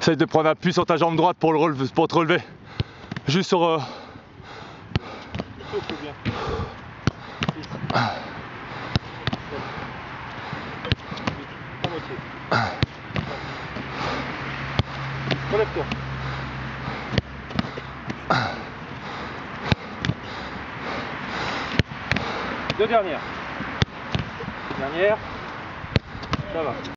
Essaye de prendre appui sur ta jambe droite pour, pour te relever. Juste sur... Le souffle bien. 6. 7. 8. À moitié. Relève-toi. Deux dernières. Dernière. Ça va.